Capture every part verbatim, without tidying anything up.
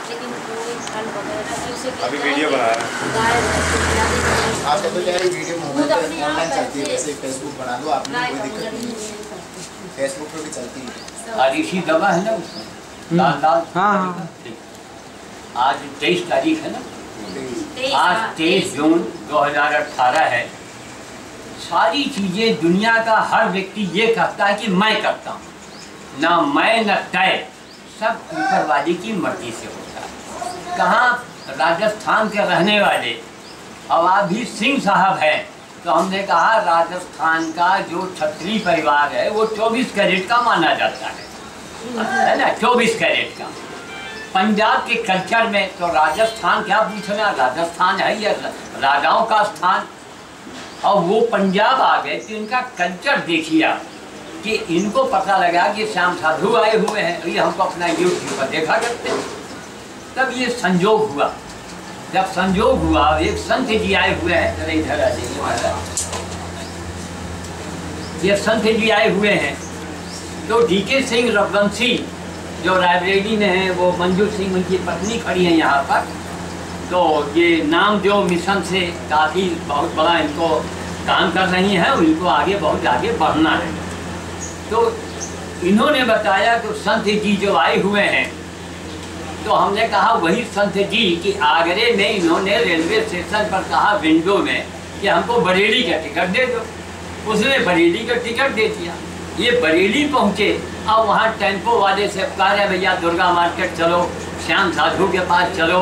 लेकिन कोई फल वगैरह उसे अभी वीडियो बना रहा है आप तो क्या है वीडियो मोबाइल पे ऑनलाइन चलती है, जैसे फेसबुक बना दो आपने, कोई दिक्कत नहीं है, फेसबुक पे भी चलती है। और इसी दवा है ना उसमें लाल लाल। हाँ आज तेईस तारीख है ना, आज तेईस जून दो हजार अठारह है। सारी चीजें दुनिया का हर व्यक्ति ये कहता है कि मैं करता हूँ, ना मैं न तय, सब ऊपर वाले की मर्जी से होता है। कहाँ राजस्थान के रहने वाले अब आप भी सिंह साहब हैं, तो हमने कहा राजस्थान का जो क्षत्रिय परिवार है वो चौबीस कैरेट का माना जाता है, है ना, चौबीस कैरेट का। पंजाब के कल्चर में तो राजस्थान क्या पूछना, राजस्थान है या राजाओं का स्थान। और वो पंजाब आ गए तो इनका कल्चर देखिए कि इनको पता लगा कि श्याम साधु आए हुए हैं, ये हमको अपना यूट्यूब पर देखा करते। तब ये संजोग हुआ, जब संजोग हुआ एक संत जी आए हुए हैं, जरा इधर आ जाइए महाराज, ये संत जी आए हुए हैं। तो डी के सिंह रघुवंशी जो रायबरेली में है, वो मंजू सिंह उनकी पत्नी खड़ी है यहाँ पर। तो ये नाम जो मिशन से काफ़ी बहुत बड़ा इनको काम कर रही हैं, उनको आगे बहुत आगे बढ़ना है। तो इन्होंने बताया कि संत जी जो आए हुए हैं, तो हमने कहा वही संत जी कि आगरे में इन्होंने रेलवे स्टेशन पर कहा विंडो में कि हमको बरेली का टिकट दे दो। उसने बरेली का टिकट दे दिया। ये बरेली पहुँचे, अब वहाँ टेम्पो वाले से कह रहे भैया दुर्गा मार्केट चलो, श्याम साधु के पास चलो,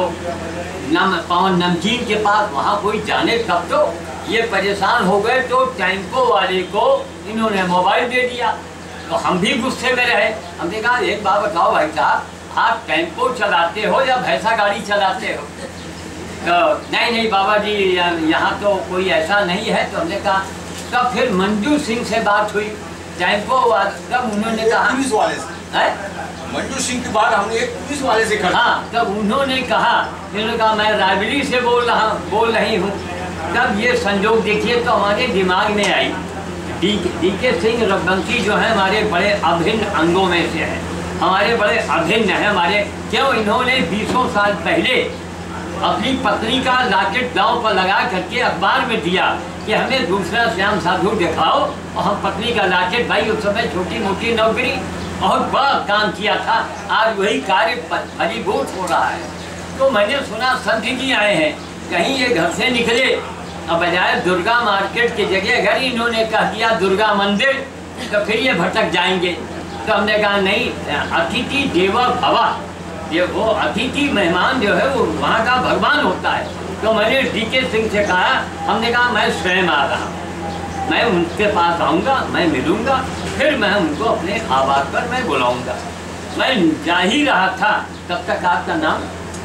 नम पवन नमकीन के पास, वहाँ कोई जाने कब। तो ये परेशान हो गए, तो टेम्पो वाले को इन्होंने मोबाइल दे दिया। तो हम भी गुस्से में रहे। हमने कहा एक बात बताओ भाई साहब, आप टेम्पो चलाते हो या भैंसा गाड़ी चलाते हो? तो नहीं नहीं बाबा जी यहाँ तो कोई ऐसा नहीं है। तो हमने कहा, तब फिर मंजू सिंह से बात हुई टेम्पो वाले, तब उन्होंने कहा पुलिस वाले से है? मंजू सिंह के बाद हमने एक पुलिस वाले से कहा। हाँ, तब उन्होंने कहा, उन्होंने कहा मैं रायबरेली से बोल रहा बोल रही हूँ। तब ये संजोग देखिए तो हमारे दिमाग में आई। डी डी के सिंह रघुवंशी जो है हमारे बड़े अभिन्न अंगों में से है, हमारे बड़े अभिन्न है हमारे। क्यों? इन्होंने बीसों साल पहले अपनी पत्नी का लॉकेट दांव पर लगा करके अखबार में दिया कि हमें दूसरा श्याम साधु दिखाओ, और हम पत्नी का लॉकेट, भाई उस समय छोटी मोटी नौकरी, बहुत बड़ा काम किया था। आज वही कार्य फलीभूत हो रहा है। तो मैंने सुना संत जी आए हैं, कहीं ये घर से निकले, अब बजाय दुर्गा मार्केट की जगह अगर इन्होंने कह दिया दुर्गा मंदिर, तो फिर ये भटक जाएंगे। तो हमने कहा नहीं, अतिथि देवो भव, ये वो अतिथि मेहमान जो है वो वहाँ का भगवान होता है। तो मैंने डी के सिंह से कहा, हमने कहा मैं स्वयं आ रहा हूँ, मैं उनके पास आऊँगा, मैं मिलूँगा, फिर मैं उनको अपने आवास पर मैं बुलाऊँगा। मैं जा ही रहा था, तब तक आपका नाम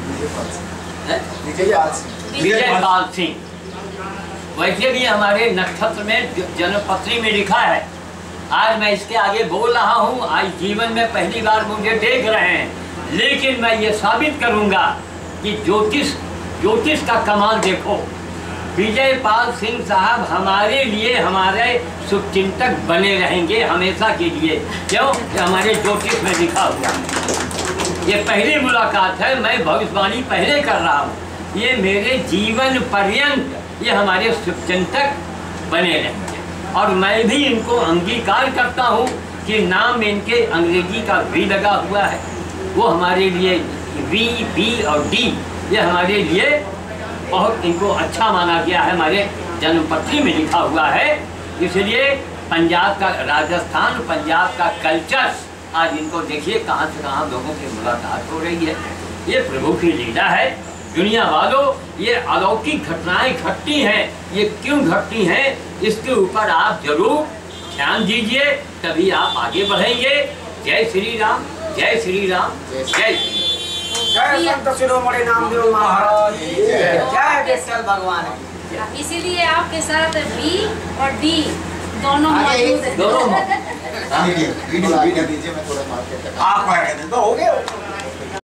विजय पाल सिंह। वैसे भी हमारे नक्षत्र में जन्मपत्री में लिखा है। आज मैं इसके आगे बोल रहा हूँ, आज जीवन में पहली बार मुझे देख रहे हैं, लेकिन मैं ये साबित करूँगा कि ज्योतिष ज्योतिष का कमाल देखो। विजय पाल सिंह साहब हमारे लिए हमारे शुभचिंतक बने रहेंगे हमेशा के लिए। क्यों? हमारे ज्योतिष में लिखा हुआ। ये पहली मुलाकात है, मैं भविष्यवाणी पहले कर रहा हूँ। ये मेरे जीवन पर्यंत ये हमारे शुभचिंतक बने रहेंगे, और मैं भी इनको अंगीकार करता हूँ कि नाम इनके अंग्रेजी का वी लगा हुआ है, वो हमारे लिए वी बी और डी, ये हमारे लिए बहुत इनको अच्छा माना गया है, हमारे जन्मपत्री में लिखा हुआ है। इसलिए पंजाब का, राजस्थान पंजाब का कल्चर आज इनको देखिए कहाँ से कहाँ लोगों की मुलाकात हो रही है। ये प्रभु की लीला है। दुनिया वालों, ये अलौकिक घटनाएं घटती हैं, ये क्यों घटती हैं, इसके ऊपर आप जरूर ध्यान दीजिए, तभी आप आगे बढ़ेंगे। जय श्री राम, जय श्री राम, जय जय संत शिरोमणि नामदेव महाराज, जय विठल भगवान। इसीलिए आपके साथ बी और डी दोनों मौजूद हैं। दोनों वीडियो वीडियो दीजिए, मैं थोड़ा मार्केट आप हो गया